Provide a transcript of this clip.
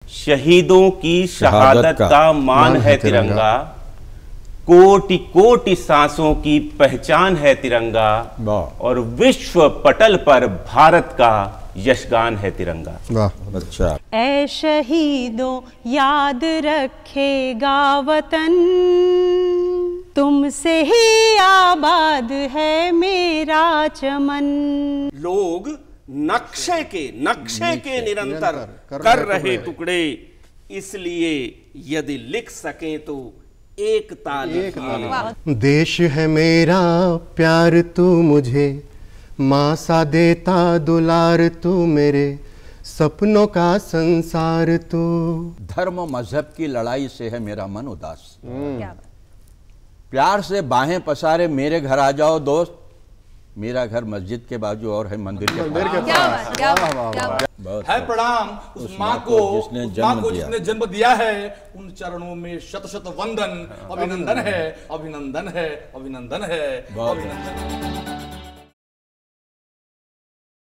शहीदों की शहादत का मान है तिरंगा, कोटि कोटि सांसों की पहचान है तिरंगा, और विश्व पटल पर भारत का यशगान है तिरंगा। वाह, अच्छा। ऐ शहीदों याद रखेगा वतन, तुमसे ही आबाद है मेरा चमन। लोग नक्शे के निरंतर कर रहे टुकड़े, इसलिए यदि लिख सके तो एक ताल। देश है मेरा प्यार तू मुझे, माँ सा देता दुलार तू मेरे, सपनों का संसार तू। धर्म मजहब की लड़ाई से है मेरा मन उदास, प्यार से बाहें पसारे मेरे घर आ जाओ दोस्त, मेरा घर मस्जिद के बाजू और है मंदिर के पास। है प्रणाम उस माँ को जिसने जन्म दिया है, उन चरणों में शत शत वंदन। अभिनंदन है, अभिनंदन है, अभिनंदन है, अभिनंदन।